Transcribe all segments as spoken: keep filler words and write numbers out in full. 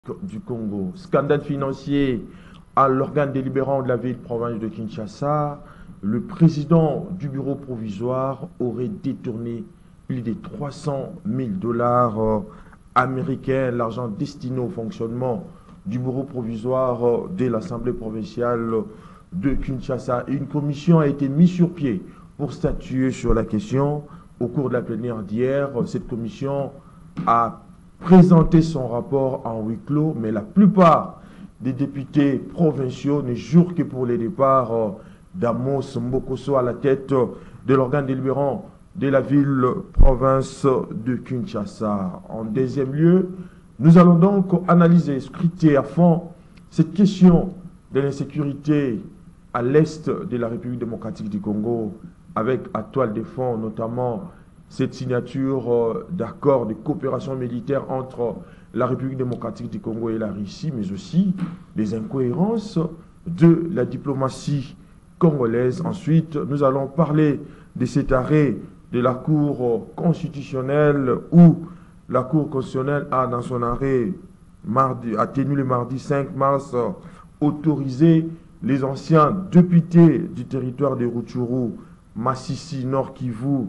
du Congo. Scandale financier à l'organe délibérant de la ville-province de Kinshasa. Le président du bureau provisoire aurait détourné plus de trois cent mille dollars euh, américains, l'argent destiné au fonctionnement du bureau provisoire euh, de l'Assemblée provinciale de Kinshasa. Une commission a été mise sur pied pour statuer sur la question. Au cours de la plénière d'hier, cette commission a présenté son rapport en huis clos, mais la plupart des députés provinciaux ne jurent que pour les départs euh, d'Amos Mbokosso à la tête de l'organe délibérant de la ville-province de Kinshasa. En deuxième lieu, nous allons donc analyser, scruter à fond cette question de l'insécurité à l'est de la République démocratique du Congo, avec à toile de fond notamment cette signature euh, d'accord de coopération militaire entre la République démocratique du Congo et la Russie, mais aussi les incohérences de la diplomatie congolaise. Ensuite, nous allons parler de cet arrêt de la Cour constitutionnelle où la Cour constitutionnelle a, dans son arrêt mardi, a tenu le mardi cinq mars, autorisé les anciens députés du territoire de Rutshuru, Masisi, Nord Kivu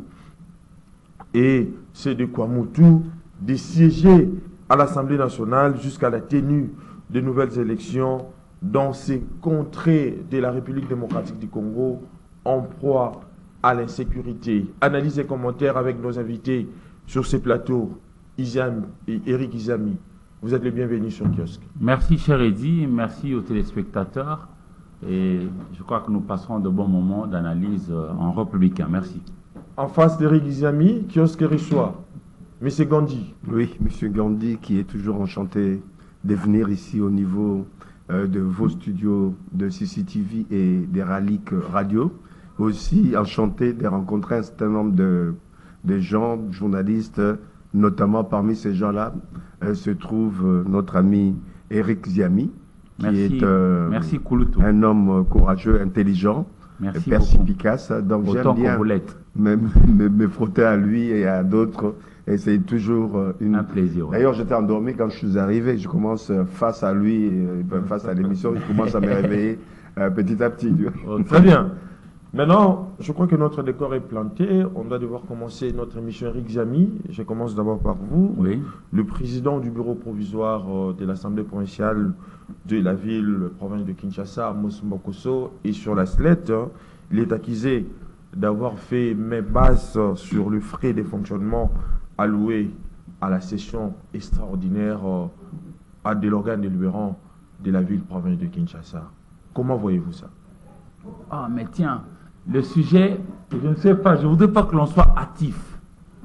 et ceux de Kwamutu de siéger à l'Assemblée nationale jusqu'à la tenue de nouvelles élections dans ces contrées de la République démocratique du Congo en proie à l'insécurité. Analyse et commentaires avec nos invités sur ces plateaux, Izami et Eric Izami. Vous êtes les bienvenus sur Kiosque. Merci cher Eddy, merci aux téléspectateurs et je crois que nous passerons de bons moments d'analyse en républicain. Merci. En face d'Eric Izami, Kiosque reçoit M. Gandhi. Oui, M. Gandhi qui est toujours enchanté de venir ici au niveau euh, de vos studios de C C T V et des Raliques Radio. Aussi enchanté de rencontrer un certain nombre de, de gens, journalistes, notamment parmi ces gens-là euh, se trouve euh, notre ami Eric Izami, qui merci, est euh, merci, un homme courageux, intelligent, merci perspicace. Donc j'aime bien me, me, me frotter à lui et à d'autres. Et c'est toujours une... un plaisir. Ouais. D'ailleurs, j'étais endormi quand je suis arrivé. Je commence face à lui, face à l'émission, je commence à me réveiller euh, petit à petit. Oh, très bien. Maintenant, je crois que notre décor est planté. On va devoir commencer notre émission Eric Izami. Je commence d'abord par vous. Oui. Le président du bureau provisoire euh, de l'Assemblée provinciale de la ville, province de Kinshasa, Amos Mbokosso, est sur la sellette. Hein. Il est accusé d'avoir fait main basse sur le frais de fonctionnement alloué à la session extraordinaire euh, à de l'organe délibérant de la ville, province de Kinshasa. Comment voyez-vous ça? Ah, mais tiens, le sujet, je ne sais pas, je ne voudrais pas que l'on soit hâtif.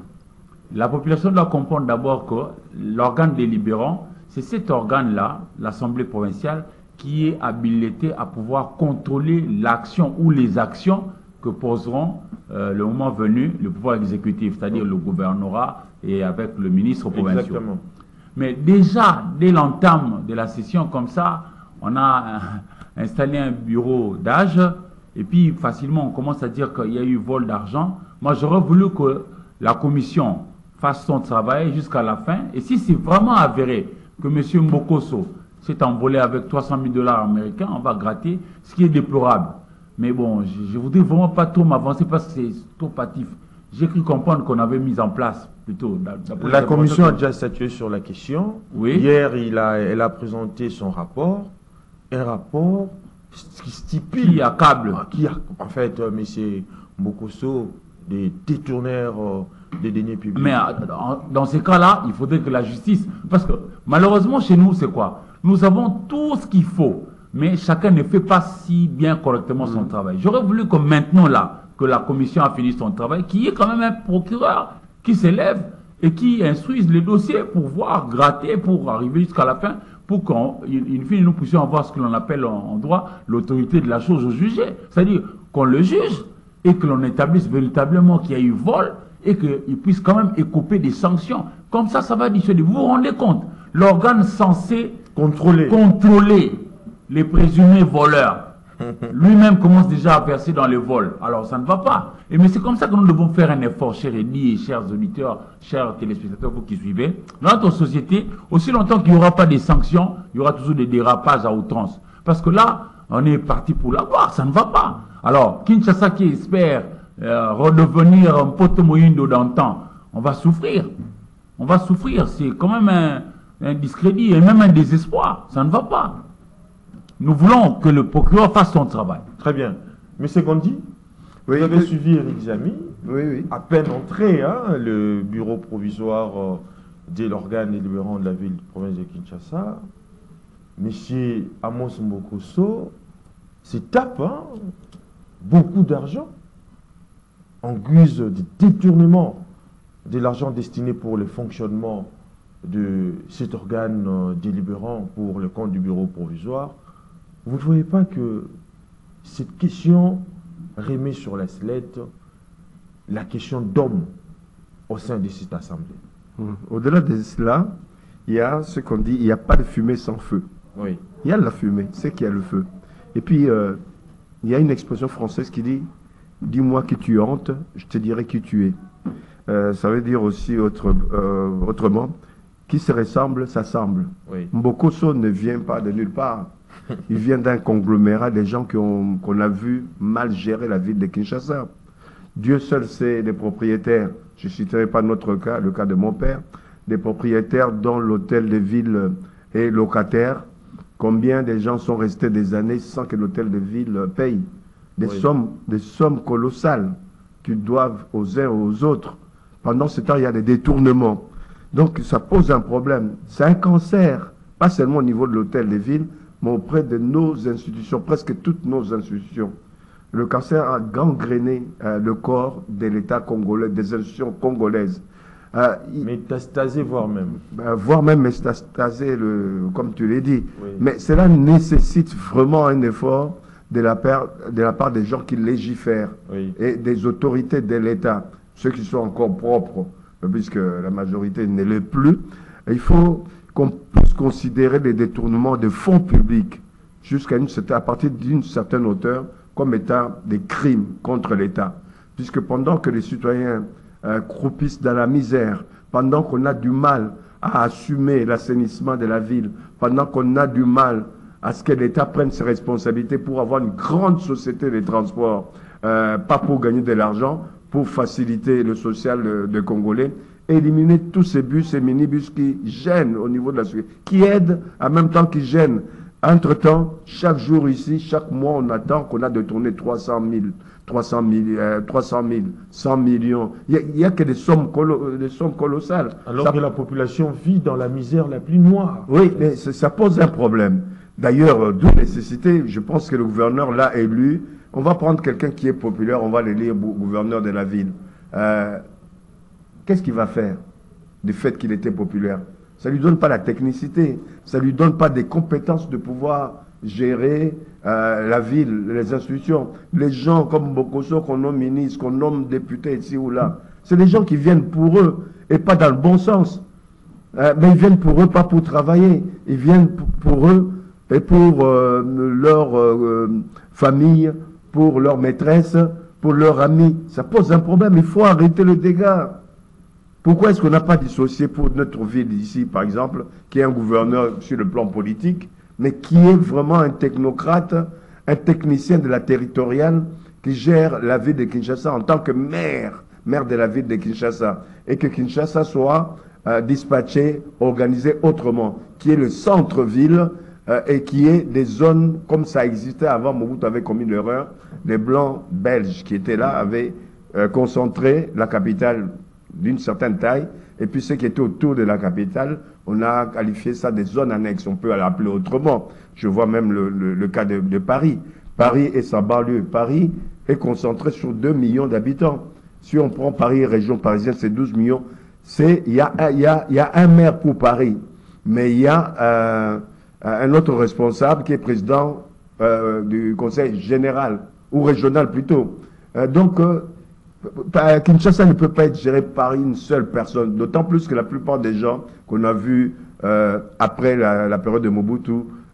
La population doit comprendre d'abord que l'organe délibérant, c'est cet organe-là, l'Assemblée provinciale, qui est habilité à pouvoir contrôler l'action ou les actions que poseront euh, le moment venu le pouvoir exécutif, c'est-à-dire le gouvernorat et avec le ministre provincial. Exactement. Mais déjà, dès l'entame de la session comme ça, on a euh, installé un bureau d'âge et puis facilement on commence à dire qu'il y a eu vol d'argent. Moi, j'aurais voulu que la commission fasse son travail jusqu'à la fin. Et si c'est vraiment avéré que M. Mbokosso s'est envolé avec trois cent mille dollars américains, on va gratter, ce qui est déplorable. Mais bon, je ne voudrais vraiment pas trop m'avancer parce que c'est trop hâtif. J'ai cru comprendre qu'on avait mis en place plutôt... La commission a déjà statué sur la question. Oui. Hier, il a, elle a présenté son rapport. Un rapport qui stipule... Qui accable. Qui a, en fait, euh, M. Mbokosso, des détourneurs euh, des deniers publics. Mais euh, dans, dans ces cas-là, il faudrait que la justice... Parce que malheureusement, chez nous, c'est quoi? Nous avons tout ce qu'il faut. Mais chacun ne fait pas si bien correctement son mmh. travail. J'aurais voulu que maintenant, là, que la commission a fini son travail, qu'il y ait quand même un procureur qui s'élève et qui instruise les dossiers pour voir, gratter, pour arriver jusqu'à la fin, pour qu'en fine, nous puissions avoir ce que l'on appelle en, en droit l'autorité de la chose au jugé. C'est-à-dire qu'on le juge et que l'on établisse véritablement qu'il y a eu vol et qu'il puisse quand même écoper des sanctions. Comme ça, ça va dissuader. Vous vous rendez compte? L'organe censé contrôler. contrôler les présumés voleurs lui-même commence déjà à verser dans les vols. Alors ça ne va pas. Et mais c'est comme ça que nous devons faire un effort, cher Eddy et chers auditeurs, chers téléspectateurs, vous qui suivez. Dans notre société, aussi longtemps qu'il n'y aura pas de sanctions, il y aura toujours des dérapages à outrance. Parce que là, on est parti pour l'avoir, ça ne va pas. Alors, Kinshasa qui espère euh, redevenir un pote moyindo d'antan, on va souffrir. On va souffrir. C'est quand même un, un discrédit et même un désespoir. Ça ne va pas. Nous voulons que le procureur fasse son travail. Très bien. Monsieur Gondi, Oui, vous avez que- suivi Eric Zami. Oui, oui. À peine entré, hein, le bureau provisoire euh, de l'organe délibérant de la ville de province de Kinshasa, Monsieur Amos Mbokoso se tape hein, beaucoup d'argent en guise de détournement de l'argent destiné pour le fonctionnement de cet organe euh, délibérant pour le compte du bureau provisoire. Vous ne voyez pas que cette question remet sur la sellette la question d'homme au sein de cette assemblée. Hum. Au-delà de cela, il y a ce qu'on dit, il n'y a pas de fumée sans feu. Oui. Il y a de la fumée, c'est qu'il y a le feu. Et puis, euh, il y a une expression française qui dit « Dis-moi qui tu hantes, je te dirai qui tu es euh, ». Ça veut dire aussi autre, euh, autrement, qui se ressemble, s'assemble. Oui. Mbokoso ne vient pas de nulle part. Il vient d'un conglomérat des gens qui ont- qu'on a vu mal gérer la ville de Kinshasa. Dieu seul sait les propriétaires. Je ne citerai pas notre cas, le cas de mon père. Des propriétaires dont l'hôtel de ville est locataire. Combien de gens sont restés des années sans que l'hôtel de ville paye? Des, Oui. sommes, des sommes colossales qu'ils doivent aux uns et aux autres. Pendant ce temps, il y a des détournements. Donc, ça pose un problème. C'est un cancer, pas seulement au niveau de l'hôtel de ville, mais auprès de nos institutions, presque toutes nos institutions. Le cancer a gangréné euh, le corps de l'État congolais, des institutions congolaises. Euh, il- Métastasé, voire même. ben, voire même métastaser, le, comme tu l'as dit. Oui. Mais cela nécessite vraiment un effort de la, part, de la part des gens qui légifèrent Oui. et des autorités de l'État, ceux qui sont encore propres, puisque la majorité ne l'est plus. Il faut qu'on puisse considérer les détournements de fonds publics jusqu'à une certaine, à partir d'une certaine hauteur comme étant des crimes contre l'État. Puisque pendant que les citoyens euh, croupissent dans la misère, pendant qu'on a du mal à assumer l'assainissement de la ville, pendant qu'on a du mal à ce que l'État prenne ses responsabilités pour avoir une grande société de transport, euh, pas pour gagner de l'argent, pour faciliter le social euh, des Congolais, éliminer tous ces bus et minibus qui gênent au niveau de la société, qui aident en même temps qu'ils gênent. Entre-temps, chaque jour ici, chaque mois, on attend qu'on a détourné trois cent mille, trois cent mille, euh, trois cent mille, cent millions. Il n'y a, a que des sommes, colo des sommes colossales. Alors Ça- que la population vit dans la misère la plus noire. Oui, mais ça ça pose un problème. D'ailleurs, euh, d'où nécessité, je pense que le gouverneur l'a élu. On va prendre quelqu'un qui est populaire, on va l'élire bou- gouverneur de la ville. Euh, Qu'est-ce qu'il va faire du fait qu'il était populaire? Ça ne lui donne pas la technicité, ça ne lui donne pas des compétences de pouvoir gérer euh, la ville, les institutions. Les gens comme Bokoso, qu'on nomme ministre, qu'on nomme député ici ou là, c'est des gens qui viennent pour eux et pas dans le bon sens. Euh, mais ils viennent pour eux, pas pour travailler. Ils viennent pour, pour eux et pour euh, leur euh, famille, pour leur maîtresse, pour leurs amis. Ça pose un problème. Il faut arrêter le dégât. Pourquoi est-ce qu'on n'a pas dissocié pour notre ville ici, par exemple, qui est un gouverneur sur le plan politique, mais qui est vraiment un technocrate, un technicien de la territoriale, qui gère la ville de Kinshasa en tant que maire, maire de la ville de Kinshasa, et que Kinshasa soit euh, dispatché, organisé autrement, qui est le centre-ville euh, et qui est des zones comme ça existait avant. Mobutu avait commis l'erreur. Les Blancs belges qui étaient là avaient euh, concentré la capitale d'une certaine taille, et puis ceux qui étaient autour de la capitale, on a qualifié ça des zones annexes, on peut l'appeler autrement. Je vois même le, le, le cas de, de Paris. Paris et sa banlieue. Paris est concentré sur deux millions d'habitants. Si on prend Paris, région parisienne, c'est douze millions. Il y a, y, a, y a un maire pour Paris, mais il y a euh, un autre responsable qui est président euh, du conseil général, ou régional plutôt. Euh, donc, euh, Kinshasa ne peut pas être géré par une seule personne, d'autant plus que la plupart des gens qu'on a vus euh, après la, la période de Mobutu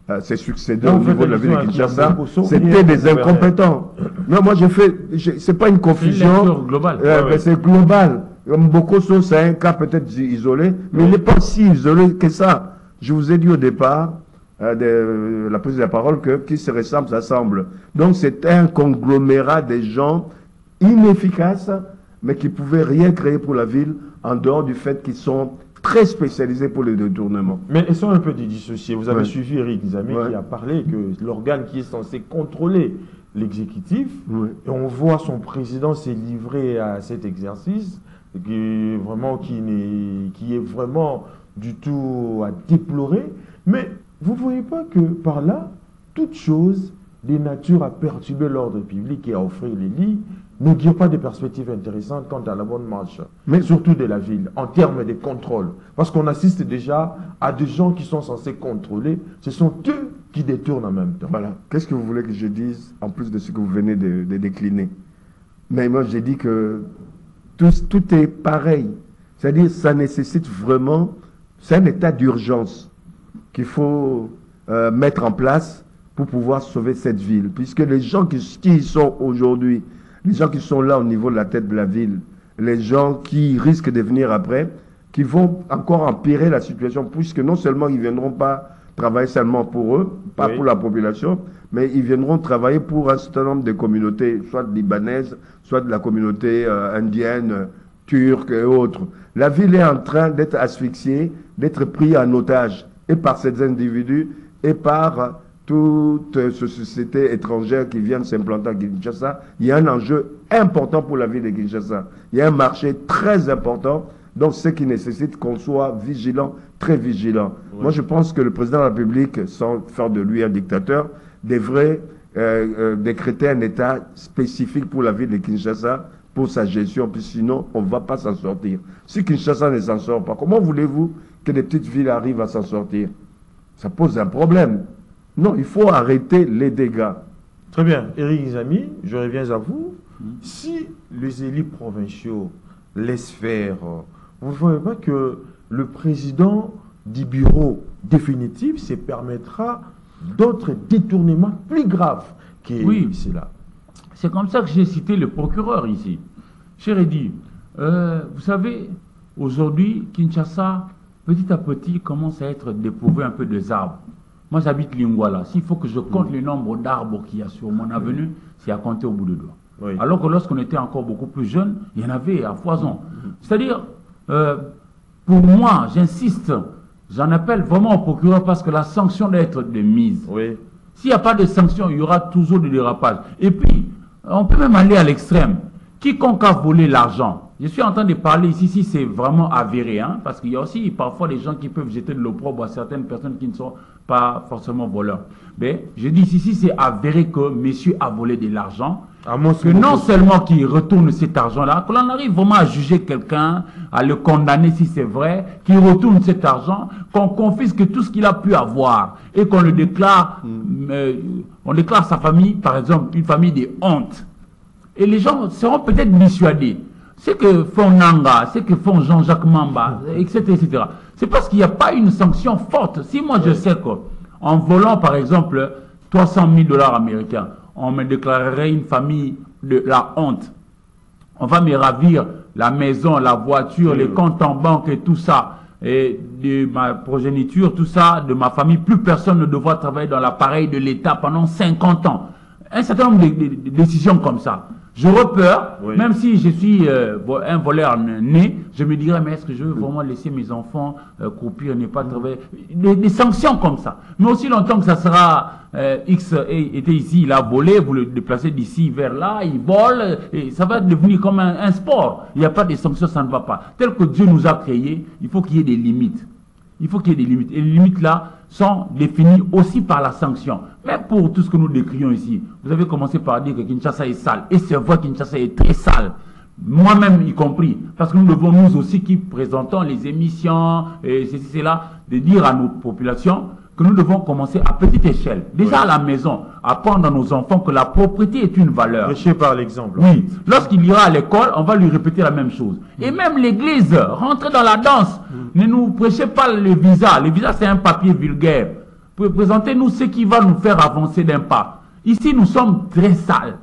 euh, s'est succédé au niveau de la ville de Kinshasa, c'était des gouverneur. incompétents. Non, moi j'ai fait, c'est pas une confusion. C'est globale. Euh, Ouais, ouais. C'est global. Bokoso, c'est un cas peut-être isolé, mais il n'est pas si isolé que ça. Je vous ai dit au départ, euh, de la prise de la parole, que qui se ressemble, s'assemble. Donc c'est un conglomérat de gens inefficaces, mais qui ne pouvaient rien créer pour la ville, en dehors du fait qu'ils sont très spécialisés pour le détournement. Mais laissons un peu de dissocier. Vous avez Ouais. suivi Eric Nzamé Ouais. qui a parlé que l'organe qui est censé contrôler l'exécutif, Oui. et on voit son président s'est livré à cet exercice, qui est vraiment, qui n'est, qui est vraiment du tout à déplorer. Mais vous ne voyez pas que par là, toute chose de nature à perturber l'ordre public et à offrir les lits n'augure pas des perspectives intéressantes quant à la bonne marche, mais surtout de la ville, en termes de contrôle. Parce qu'on assiste déjà à des gens qui sont censés contrôler, ce sont eux qui détournent en même temps. Voilà. Qu'est-ce que vous voulez que je dise, en plus de ce que vous venez de, de décliner? Mais moi, j'ai dit que tout, tout est pareil. C'est-à-dire, ça nécessite vraiment, c'est un état d'urgence qu'il faut euh, mettre en place pour pouvoir sauver cette ville. Puisque les gens qui, qui y sont aujourd'hui, les gens qui sont là au niveau de la tête de la ville, les gens qui risquent de venir après, qui vont encore empirer la situation, puisque non seulement ils ne viendront pas travailler seulement pour eux, pas Oui. pour la population, mais ils viendront travailler pour un certain nombre de communautés, soit libanaises, soit de la communauté euh, indienne, euh, turque et autres. La ville est en train d'être asphyxiée, d'être prise en otage, et par ces individus, et par euh, toute euh, cette société étrangère qui vient s'implanter à Kinshasa. Il y a un enjeu important pour la ville de Kinshasa. Il y a un marché très important, donc ce qui nécessite qu'on soit vigilant, très vigilant. Oui. Moi, je pense que le président de la République, sans faire de lui un dictateur, devrait euh, euh, décréter un état spécifique pour la ville de Kinshasa, pour sa gestion, puis sinon, on ne va pas s'en sortir. Si Kinshasa ne s'en sort pas, comment voulez-vous que les petites villes arrivent à s'en sortir? Ça pose un problème. Non, il faut arrêter les dégâts. Très bien. Eric Nzamé, je reviens à vous. Si les élus provinciaux laissent faire, vous ne voyez pas que le président du bureau définitif se permettra d'autres détournements plus graves que Oui. cela. C'est comme ça que j'ai cité le procureur ici. J'ai dit, euh, vous savez, aujourd'hui, Kinshasa, petit à petit, commence à être dépourvu un peu des arbres. Moi, j'habite Lingwala. S'il faut que je compte le nombre d'arbres qu'il y a sur mon avenue, c'est à compter au bout de doigts. Oui. Alors que lorsqu'on était encore beaucoup plus jeune, il y en avait à foison. C'est-à-dire, euh, pour moi, j'insiste, j'en appelle vraiment au procureur parce que la sanction doit être de mise. Oui. S'il n'y a pas de sanction, il y aura toujours des dérapages. Et puis, on peut même aller à l'extrême. Quiconque a volé l'argent, je suis en train de parler ici, si c'est vraiment avéré, hein, parce qu'il y a aussi parfois des gens qui peuvent jeter de l'opprobre à certaines personnes qui ne sont pas forcément voleurs. Mais je dis ici, si c'est avéré que monsieur a volé de l'argent, À moins que non seulement qu'il retourne cet argent-là, que l'on arrive vraiment à juger quelqu'un, à le condamner si c'est vrai, qu'il retourne cet argent, qu'on confisque tout ce qu'il a pu avoir et qu'on le déclare, mm. euh, on déclare sa famille, par exemple, une famille de honte. Et les gens seront peut-être dissuadés. Ce que font Nanga, ce que font Jean-Jacques Mamba, et cetera, et cetera. C'est parce qu'il n'y a pas une sanction forte. Si moi je sais qu'en volant, par exemple, trois cent mille dollars américains, on me déclarerait une famille de la honte. On va me ravir la maison, la voiture, oui, les oui. comptes en banque et tout ça, et de ma progéniture, tout ça, de ma famille. Plus personne ne devra travailler dans l'appareil de l'État pendant cinquante ans. Un certain nombre de, de- de décisions comme ça. J'aurais peur, Oui. même si je suis euh, vo- un voleur né, je me dirais, mais est-ce que je veux vraiment laisser mes enfants euh, croupir, ne pas travailler? Des, des sanctions comme ça. Mais aussi longtemps que ça sera euh, X et- était ici, il a volé, vous le déplacez d'ici vers là, il vole, et ça va devenir comme un, un sport. Il n'y a pas de sanctions, ça ne va pas. Tel que Dieu nous a créés, il faut qu'il y ait des limites. Il faut qu'il y ait des limites. Et les limites là sont définies aussi par la sanction. Même pour tout ce que nous décrions ici. Vous avez commencé par dire que Kinshasa est sale. Et c'est vrai que Kinshasa est très sale. Moi-même y compris. Parce que nous devons nous aussi qui présentons les émissions, et ceci, cela, de dire à notre population que nous devons commencer à petite échelle. Déjà Oui. à la maison, apprendre à nos enfants que la propriété est une valeur. Prêcher par l'exemple. Oui, lorsqu'il ira à l'école, on va lui répéter la même chose. Et même l'église, rentrer dans la danse. Ne nous prêchez pas le visa. Le visa, c'est un papier vulgaire. Présentez-nous ce qui va nous faire avancer d'un pas. Ici, nous sommes très sales.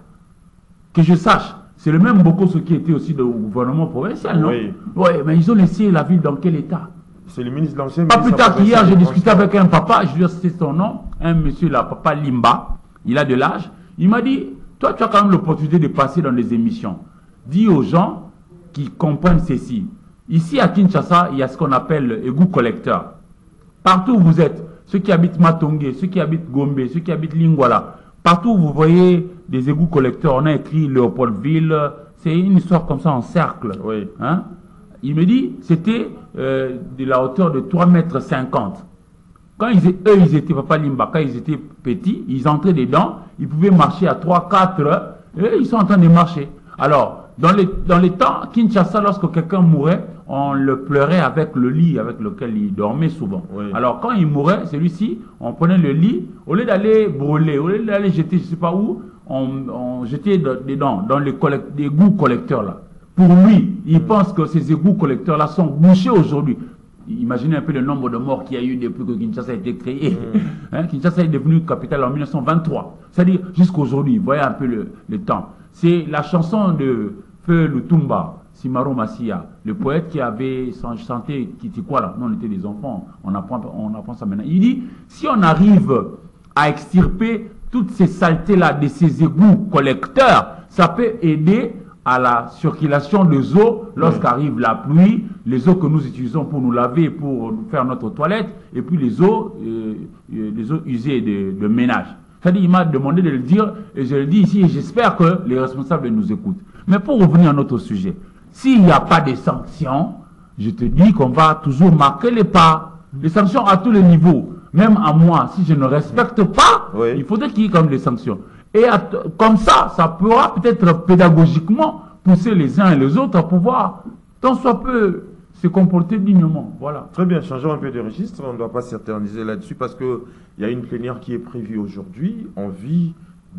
Que je sache, c'est le même Bokoso qui était aussi au gouvernement provincial, non? Oui. Oui, mais ils ont laissé la ville dans quel état? C'est le ministre de l'ancien Pas plus tard qu'hier, j'ai discuté transport. avec un papa, je lui ai cité son nom, un monsieur là, papa Limba, il a de l'âge. Il m'a dit, toi tu as quand même l'opportunité de passer dans des émissions. Dis aux gens qui comprennent ceci. Ici à Kinshasa, il y a ce qu'on appelle égout collecteur. Partout où vous êtes, ceux qui habitent Matongé, ceux qui habitent Gombe, ceux qui habitent Lingwala, partout où vous voyez des égouts collecteurs, on a écrit Léopoldville, c'est une histoire comme ça en cercle. Oui. Hein? Il me dit, c'était euh, de la hauteur de trois mètres cinquante. Quand ils, eux, ils étaient, papa Limba, quand ils étaient petits, ils entraient dedans, ils pouvaient marcher à trois quatre, et ils sont en train de marcher. Alors, dans les, dans les temps, Kinshasa, lorsque quelqu'un mourait, on le pleurait avec le lit avec lequel il dormait souvent. Oui. Alors, quand il mourait, celui-ci, on prenait le lit, au lieu d'aller brûler, au lieu d'aller jeter, je ne sais pas où, on, on jetait dedans, dans les collect, des égouts collecteurs là. Pour lui, il mmh. pense que ces égouts collecteurs-là sont bouchés aujourd'hui. Imaginez un peu le nombre de morts qu'il y a eu depuis que Kinshasa a été créé. Mmh. Hein, Kinshasa est devenu capitale en mille neuf cent vingt-trois. C'est-à-dire jusqu'à aujourd'hui, voyez un peu le, le temps. C'est la chanson de Feu Lutumba, Simaro Massia, le poète qui avait chanté Kitikwala. Nous, on était des enfants, on apprend, on apprend ça maintenant. Il dit, si on arrive à extirper toutes ces saletés-là de ces égouts collecteurs, ça peut aider à la circulation des eaux lorsqu'arrive la pluie, les eaux que nous utilisons pour nous laver, pour faire notre toilette, et puis les eaux, euh, les eaux usées de, de ménage. C'est-à-dire, il m'a demandé de le dire, et je le dis ici, et j'espère que les responsables nous écoutent. Mais pour revenir à notre sujet, s'il n'y a pas de sanctions, je te dis qu'on va toujours marquer les pas. Les sanctions à tous les niveaux. Même à moi, si je ne respecte pas, oui. il faudrait qu'il y ait comme des sanctions. Et à, comme ça, ça pourra peut-être pédagogiquement pousser les uns et les autres à pouvoir, tant soit peu, se comporter dignement. Voilà. Très bien, changeons un peu de registre. On ne doit pas s'éterniser là-dessus parce qu'il y a une plénière qui est prévue aujourd'hui. Envie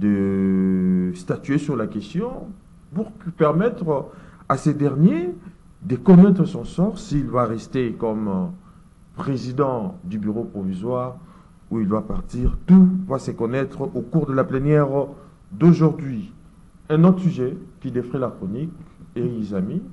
de statuer sur la question pour permettre à ces derniers de connaître son sort, s'il va rester comme président du bureau provisoire où il doit partir. Tout va se connaître au cours de la plénière d'aujourd'hui. Un autre sujet qui défraie la chronique, et les amis,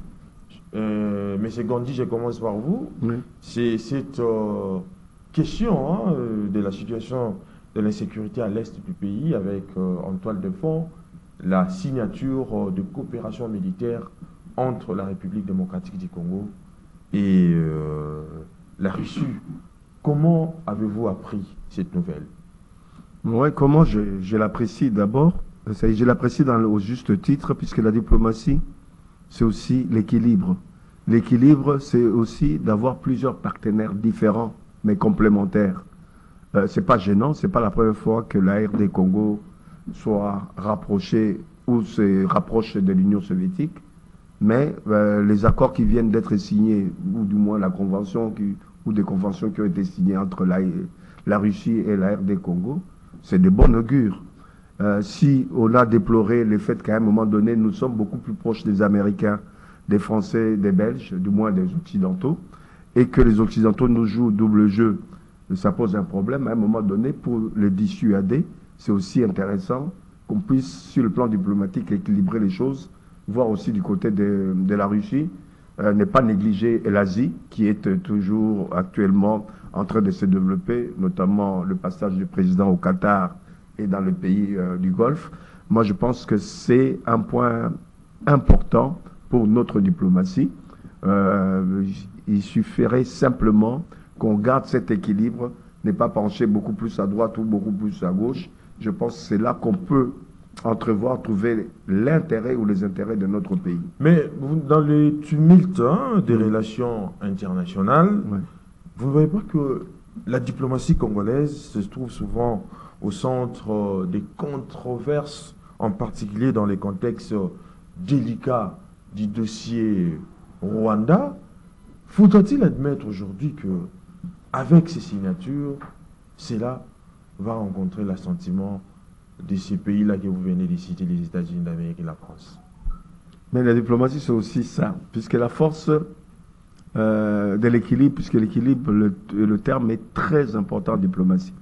euh, M. Gandhi, je commence par vous, oui. c'est cette euh, question hein, de la situation de l'insécurité à l'est du pays avec euh, en toile de fond la signature euh, de coopération militaire entre la République démocratique du Congo et euh, la Russie. Comment avez-vous appris cette nouvelle? Oui, comment je, je l'apprécie d'abord? Je l'apprécie au juste titre, puisque la diplomatie, c'est aussi l'équilibre. L'équilibre, c'est aussi d'avoir plusieurs partenaires différents, mais complémentaires. Euh, ce n'est pas gênant, ce n'est pas la première fois que la R D Congo soit rapprochée ou se rapproche de l'Union soviétique, mais euh, les accords qui viennent d'être signés, ou du moins la convention qui, ou des conventions qui ont été signées entre la, la Russie et la R D Congo, c'est de bon augure. Euh, si on a déploré le fait qu'à un moment donné, nous sommes beaucoup plus proches des Américains, des Français, des Belges, du moins des Occidentaux, et que les Occidentaux nous jouent double jeu, ça pose un problème. À un moment donné, pour les dissuader, c'est aussi intéressant qu'on puisse, sur le plan diplomatique, équilibrer les choses, voir aussi du côté de, de la Russie, euh, ne pas négliger l'Asie, qui est toujours actuellement en train de se développer, notamment le passage du président au Qatar et dans les pays euh, du Golfe. Moi, je pense que c'est un point important pour notre diplomatie. Euh, il suffirait simplement qu'on garde cet équilibre, ne pas pencher beaucoup plus à droite ou beaucoup plus à gauche. Je pense que c'est là qu'on peut entrevoir, trouver l'intérêt ou les intérêts de notre pays. Mais dans les tumultes hein, des mmh. relations internationales, ouais. vous ne voyez pas que la diplomatie congolaise se trouve souvent au centre des controverses, en particulier dans les contextes délicats du dossier Rwanda. Faudra-t-il admettre aujourd'hui que, avec ces signatures, cela va rencontrer l'assentiment de ces pays-là que vous venez de citer, les États-Unis d'Amérique et la France? Mais la diplomatie, c'est aussi ça, puisque la force euh, de l'équilibre, puisque l'équilibre, le, le terme est très important en diplomatie.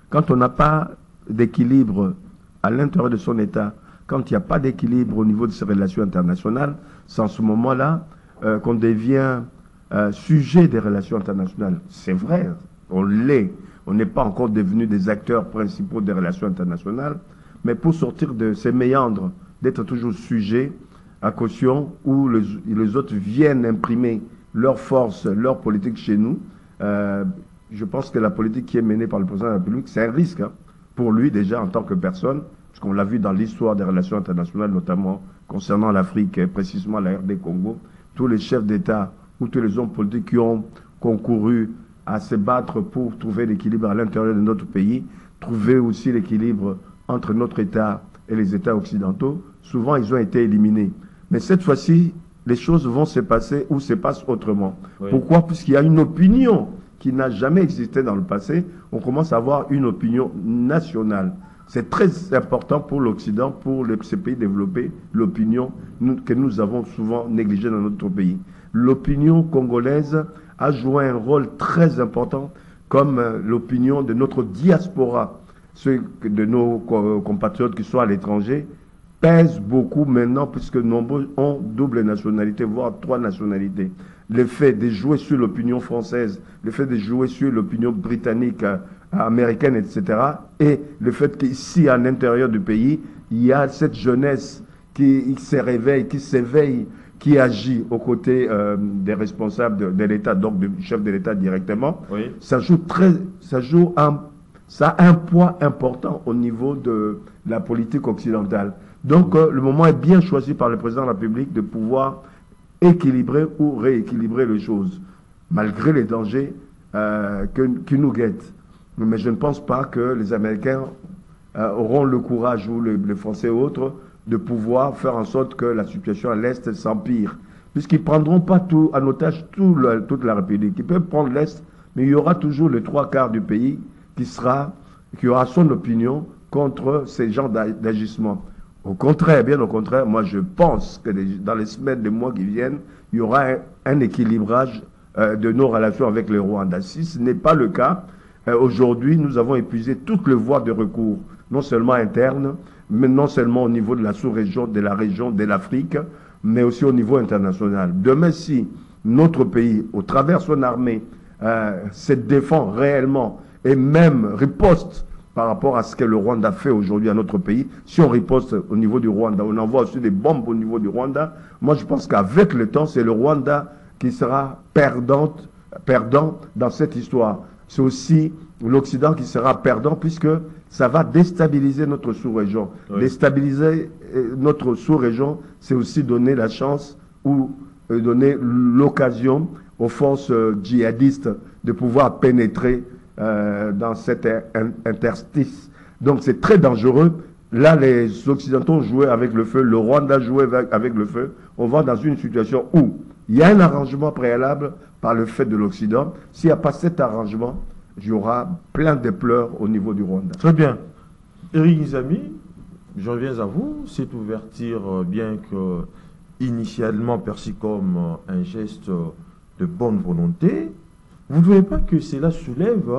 Quand on n'a pas d'équilibre à l'intérieur de son État, quand il n'y a pas d'équilibre au niveau de ses relations internationales, c'est en ce moment-là euh, qu'on devient euh, sujet des relations internationales. C'est vrai, on l'est. On n'est pas encore devenu des acteurs principaux des relations internationales, mais pour sortir de ces méandres, d'être toujours sujet à caution où les, les autres viennent imprimer leur force, leur politique chez nous, euh, je pense que la politique qui est menée par le président de la République, c'est un risque hein, pour lui déjà en tant que personne, parce qu'on l'a vu dans l'histoire des relations internationales, notamment concernant l'Afrique, et précisément la R D Congo, tous les chefs d'État ou tous les hommes politiques qui ont concouru à se battre pour trouver l'équilibre à l'intérieur de notre pays, trouver aussi l'équilibre entre notre État et les États occidentaux, souvent ils ont été éliminés. Mais cette fois-ci, les choses vont se passer ou se passent autrement. Oui. Pourquoi? Puisqu'il y a une opinion qui n'a jamais existé dans le passé, on commence à avoir une opinion nationale. C'est très important pour l'Occident, pour les, ces pays développés, l'opinion que nous avons souvent négligée dans notre pays. L'opinion congolaise a joué un rôle très important comme euh, l'opinion de notre diaspora, ceux de nos compatriotes qui sont à l'étranger, pèse beaucoup maintenant puisque nombreux ont double nationalité, voire trois nationalités. Le fait de jouer sur l'opinion française, le fait de jouer sur l'opinion britannique, américaine, et cetera. Et le fait qu'ici, à l'intérieur du pays, il y a cette jeunesse qui se réveille, qui s'éveille, qui agit aux côtés euh, des responsables de, de l'État, donc du chef de l'État directement. Oui. Ça joue très, ça joue un, ça a un poids important au niveau de la politique occidentale. Donc, euh, le moment est bien choisi par le président de la République de pouvoir équilibrer ou rééquilibrer les choses, malgré les dangers euh, que, qui nous guettent. Mais je ne pense pas que les Américains euh, auront le courage, ou les, les Français et autres, de pouvoir faire en sorte que la situation à l'Est s'empire. Puisqu'ils ne prendront pas tout, en otage tout le, toute la République. Ils peuvent prendre l'Est, mais il y aura toujours les trois quarts du pays qui, sera, qui aura son opinion contre ces genres d'agissement. Au contraire, bien au contraire, moi je pense que les, dans les semaines, les mois qui viennent, il y aura un, un équilibrage euh, de nos relations avec le Rwanda. Si ce n'est pas le cas, euh, aujourd'hui nous avons épuisé toutes les voies de recours, non seulement internes, mais non seulement au niveau de la sous-région, de la région, de l'Afrique, mais aussi au niveau international. Demain, si notre pays, au travers de son armée, euh, se défend réellement et même riposte par rapport à ce que le Rwanda fait aujourd'hui à notre pays, si on riposte au niveau du Rwanda, on envoie aussi des bombes au niveau du Rwanda, moi je pense qu'avec le temps, c'est le Rwanda qui sera perdant, perdant dans cette histoire. C'est aussi l'Occident qui sera perdant puisque ça va déstabiliser notre sous-région. Oui. Déstabiliser notre sous-région, c'est aussi donner la chance ou donner l'occasion aux forces djihadistes de pouvoir pénétrer euh, dans cet interstice. Donc c'est très dangereux. Là, les Occidentaux ont joué avec le feu, le Rwanda jouait avec, avec le feu. On va dans une situation où il y a un arrangement préalable par le fait de l'Occident. S'il n'y a pas cet arrangement, il y aura plein de pleurs au niveau du Rwanda. Très bien. Éric Nzami, je reviens à vous. Cette ouverture, bien que initialement perçue comme un geste de bonne volonté, vous ne trouvez pas que cela soulève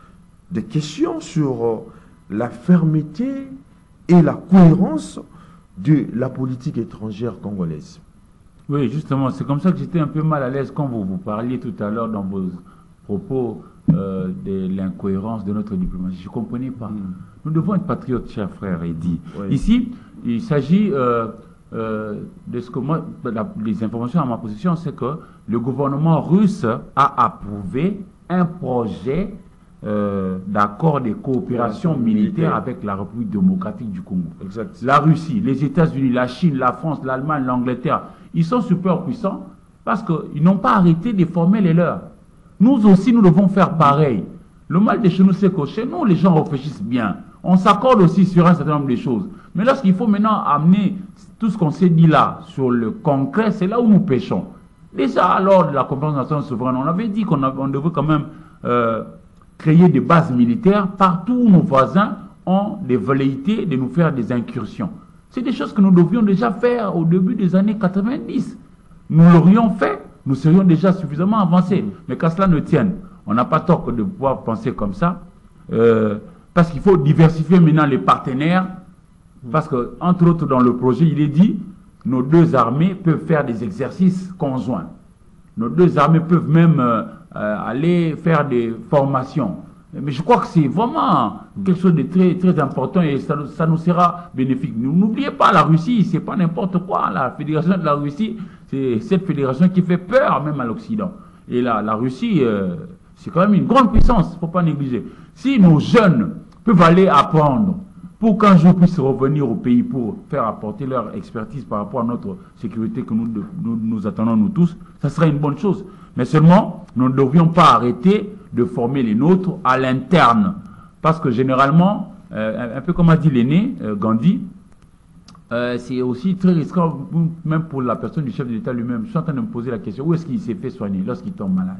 des questions sur la fermeté et la cohérence de la politique étrangère congolaise? Oui, justement, c'est comme ça que j'étais un peu mal à l'aise quand vous vous parliez tout à l'heure dans vos propos euh, de l'incohérence de notre diplomatie. Je ne comprenais pas. Mm. Nous devons être patriotes, cher frère Eddy. Oui. Ici, il s'agit euh, euh, de ce que moi, la, les informations à ma position, c'est que le gouvernement russe a approuvé un projet euh, d'accord de coopération ouais, militaire, militaire avec la République démocratique du Congo. Exact. La Russie, les États-Unis, la Chine, la France, l'Allemagne, l'Angleterre, ils sont super puissants parce qu'ils n'ont pas arrêté de former les leurs. Nous aussi, nous devons faire pareil. Le mal de chez nous, c'est que chez nous, les gens réfléchissent bien. On s'accorde aussi sur un certain nombre de choses. Mais lorsqu'il faut maintenant amener tout ce qu'on s'est dit là sur le concret, c'est là où nous pêchons. Déjà, lors de la conférence nationale souveraine, on avait dit qu'on on devait quand même euh, créer des bases militaires partout où nos voisins ont des velléités de nous faire des incursions. C'est des choses que nous devions déjà faire au début des années quatre-vingt-dix. Nous l'aurions fait, nous serions déjà suffisamment avancés. Mais qu'à cela ne tienne, on n'a pas tort que de pouvoir penser comme ça. Euh, parce qu'il faut diversifier maintenant les partenaires, parce que, entre autres, dans le projet, il est dit, nos deux armées peuvent faire des exercices conjoints. Nos deux armées peuvent même euh, euh, aller faire des formations. Mais je crois que c'est vraiment quelque chose de très, très important et ça, ça nous sera bénéfique. N'oubliez pas, la Russie, c'est pas n'importe quoi. La fédération de la Russie, c'est cette fédération qui fait peur même à l'Occident. Et là, la Russie, euh, c'est quand même une grande puissance, il ne faut pas négliger. Si nos jeunes peuvent aller apprendre pour qu'un jour puissent revenir au pays pour faire apporter leur expertise par rapport à notre sécurité que nous, nous, nous attendons nous tous, ça serait une bonne chose. Mais seulement, nous ne devrions pas arrêter de former les nôtres à l'interne. Parce que généralement, euh, un peu comme a dit l'aîné, euh, Gandhi, euh, c'est aussi très risquant, même pour la personne du chef de l'État lui-même. Je suis en train de me poser la question, où est-ce qu'il s'est fait soigner lorsqu'il tombe malade?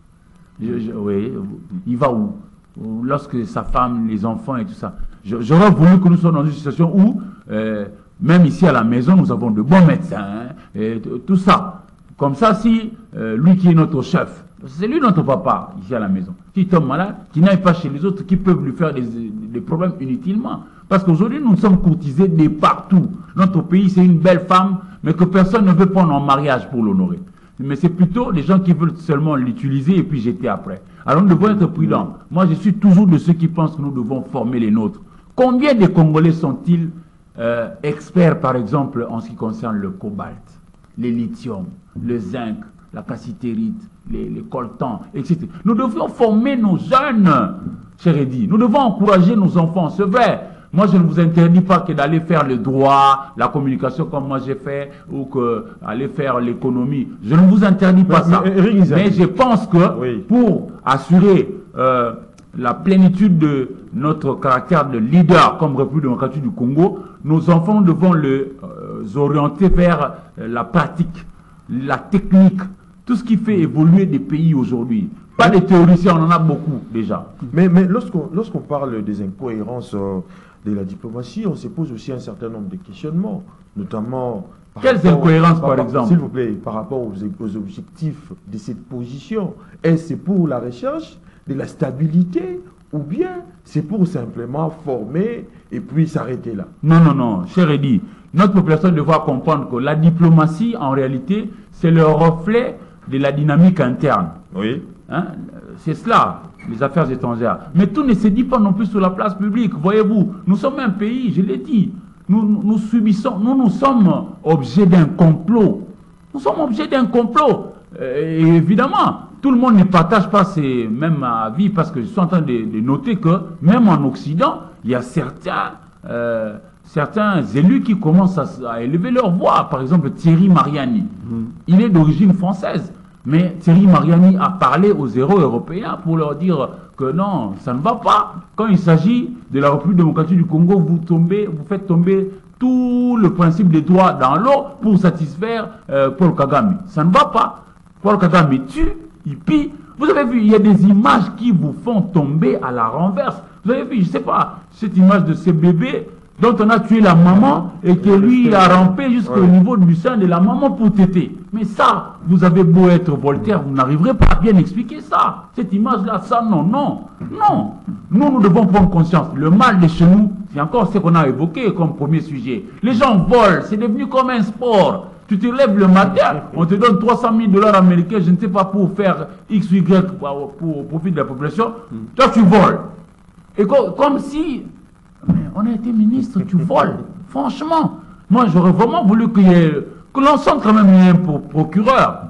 je, je, oui, il va où? Lorsque sa femme, les enfants et tout ça. J'aurais voulu que nous soyons dans une situation où, euh, même ici à la maison, nous avons de bons médecins, hein, et tout ça. Comme ça, si euh, lui qui est notre chef, c'est lui notre papa ici à la maison, qui tombe malade, qui n'aille pas chez les autres, qui peuvent lui faire des, des problèmes inutilement. Parce qu'aujourd'hui, nous sommes courtisés de partout. Notre pays, c'est une belle femme, mais que personne ne veut prendre en mariage pour l'honorer. Mais c'est plutôt les gens qui veulent seulement l'utiliser et puis jeter après. Alors nous devons être prudents. Moi, je suis toujours de ceux qui pensent que nous devons former les nôtres. Combien de Congolais sont-ils euh, experts, par exemple, en ce qui concerne le cobalt, les lithium, le zinc, la cassitérite, les, les coltans, et cetera. Nous devons former nos jeunes, cher Eddy. Nous devons encourager nos enfants. C'est vrai. Moi, je ne vous interdis pas que d'aller faire le droit, la communication comme moi j'ai fait, ou que aller faire l'économie. Je ne vous interdis pas mais, ça. Mais, mais je pense que oui. pour assurer euh, la plénitude de notre caractère de leader comme République démocratique du Congo, nos enfants devons les euh, orienter vers euh, la pratique, la technique, tout ce qui fait évoluer des pays aujourd'hui. Pas de théoriciens, on en a beaucoup déjà. Mais, mais lorsqu'on lorsqu'on parle des incohérences euh, de la diplomatie, on se pose aussi un certain nombre de questionnements, notamment... Par Quelles rapport, incohérences, par, par exemple? S'il vous plaît, par rapport aux, aux objectifs de cette position. Est-ce pour la recherche de la stabilité ou bien c'est pour simplement former et puis s'arrêter là? Non, non, non, cher Eddy, notre population devra comprendre que la diplomatie, en réalité, c'est le reflet de la dynamique interne. Oui. Hein? C'est cela, les affaires étrangères. Mais tout ne se dit pas non plus sur la place publique. Voyez-vous, nous sommes un pays, je l'ai dit, nous, nous, nous subissons, nous, nous sommes objets d'un complot. Nous sommes objets d'un complot. Et évidemment, tout le monde ne partage pas ces mêmes avis parce que je suis en train de, de noter que même en Occident, il y a certains, euh, certains élus qui commencent à, à élever leur voix. Par exemple, Thierry Mariani. Mmh. Il est d'origine française. Mais Thierry Mariani a parlé aux héros européens pour leur dire que non, ça ne va pas. Quand il s'agit de la République démocratique du Congo, vous tombez, vous faites tomber tout le principe des droits dans l'eau pour satisfaire euh, Paul Kagame. Ça ne va pas. Paul Kagame tue, il pille. Vous avez vu, il y a des images qui vous font tomber à la renverse. Vous avez vu, je ne sais pas, cette image de ce bébé dont on a tué la maman et que lui il a rampé jusqu'au ouais. niveau du sein de la maman pour téter. Mais ça, vous avez beau être Voltaire, vous n'arriverez pas à bien expliquer ça. Cette image-là, ça, non, non, non. Nous, nous devons prendre conscience. Le mal de chez nous, c'est encore ce qu'on a évoqué comme premier sujet. Les gens volent, c'est devenu comme un sport. Tu te lèves le matin, on te donne trois cent mille dollars américains, je ne sais pas, pour faire X, Y pour, pour, pour profit de la population. Toi, tu voles. Et comme, comme si... Mais on a été ministre, tu voles. Franchement, moi j'aurais vraiment voulu qu'il y ait, que l'on sente quand même un procureur.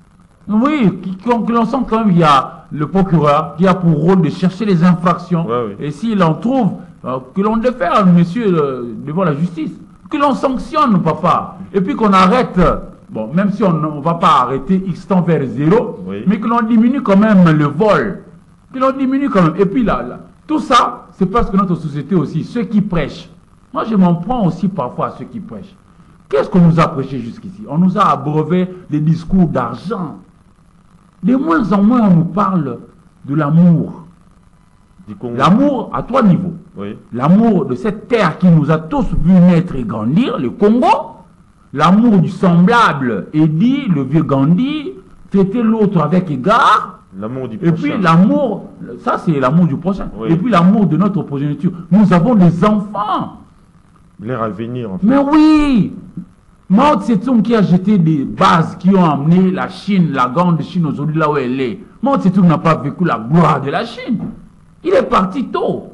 Oui, que l'on sente quand même il y a le procureur qui a pour rôle de chercher les infractions. Ouais, oui. Et s'il en trouve, euh, que l'on défère monsieur euh, devant la justice. Que l'on sanctionne, papa. Et puis qu'on arrête, bon, même si on ne va pas arrêter X temps vers zéro, oui. mais que l'on diminue quand même le vol. Que l'on diminue quand même. Et puis là, là tout ça, c'est parce que notre société aussi, ceux qui prêchent, moi je m'en prends aussi parfois à ceux qui prêchent. Qu'est-ce qu'on nous a prêché jusqu'ici? On nous a abreuvé des discours d'argent. De moins en moins, on nous parle de l'amour. L'amour à trois niveaux. Oui. L'amour de cette terre qui nous a tous vu naître et grandir, le Congo. L'amour du semblable, Eddy, le vieux Gandhi, traiter l'autre avec égard. L'amour du Et prochain. puis l'amour, ça c'est l'amour du prochain. Oui. Et puis l'amour de notre progéniture. Nous avons des enfants. L'air à venir, en fait. Mais oui, Mao Tse-tung qui a jeté des bases qui ont amené la Chine, la grande Chine aujourd'hui là où elle est. Mao Tse-tung n'a pas vécu la gloire de la Chine. Il est parti tôt.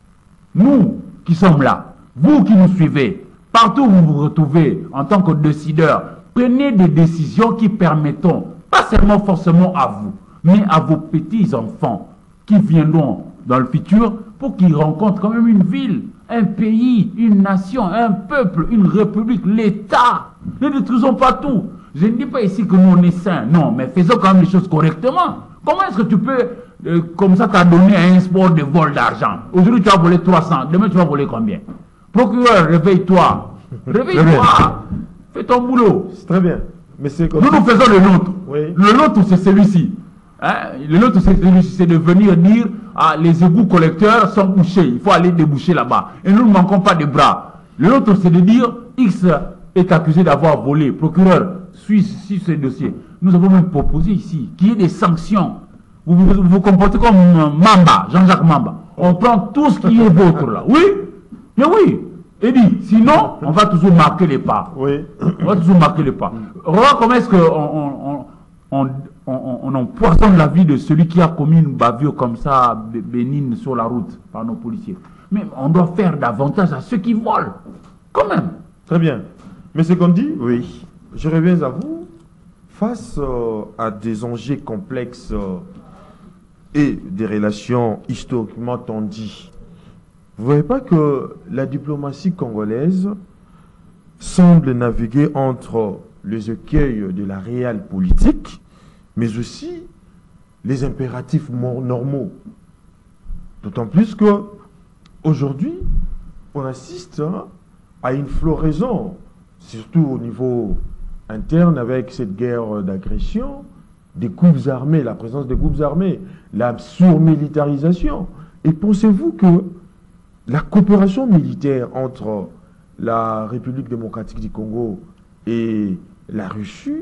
Nous qui sommes là, vous qui nous suivez, partout où vous vous retrouvez en tant que décideurs, prenez des décisions qui permettront, pas seulement forcément à vous, mais à vos petits-enfants qui viendront dans le futur pour qu'ils rencontrent quand même une ville, un pays, une nation, un peuple, une république, l'État. Ne détruisons pas tout. Je ne dis pas ici que nous on est saints, non, mais faisons quand même les choses correctement. Comment est-ce que tu peux, euh, comme ça, t'adonner à un sport de vol d'argent? Aujourd'hui tu vas voler trois cents, demain tu vas voler combien? Procureur, réveille-toi. Réveille-toi. Fais ton boulot. C'est très bien. Mais c'est comme Nous, nous faisons le nôtre. Oui. Le nôtre, c'est celui-ci. Hein? Le nôtre, c'est celui-ci. C'est de venir dire, ah, les égouts collecteurs sont bouchés. Il faut aller déboucher là-bas. Et nous ne manquons pas de bras. Le nôtre, c'est de dire, X est accusé d'avoir volé. Procureur, suis, suis ce dossier. Nous avons même proposé ici qu'il y ait des sanctions. Vous vous, vous, vous comportez comme Mamba, Jean-Jacques Mamba. On prend tout ce qui est vôtre là. Oui? Mais oui. Et dit, sinon, on va toujours marquer les pas. Oui. On va toujours marquer les pas. Regarde comment est-ce qu'on on, on, on, on empoisonne la vie de celui qui a commis une bavure comme ça, bénigne sur la route, par nos policiers. Mais on doit faire davantage à ceux qui volent. Quand même. Très bien. Mais c'est qu'on dit, Oui. je reviens à vous, face euh, à des enjeux complexes euh, et des relations historiquement tendues, vous ne voyez pas que la diplomatie congolaise semble naviguer entre les écueils de la réelle politique, mais aussi les impératifs normaux. D'autant plus que aujourd'hui, on assiste hein, à une floraison, surtout au niveau interne avec cette guerre d'agression, des groupes armés, la présence des groupes armés, la surmilitarisation. Et pensez-vous que la coopération militaire entre la République démocratique du Congo et la Russie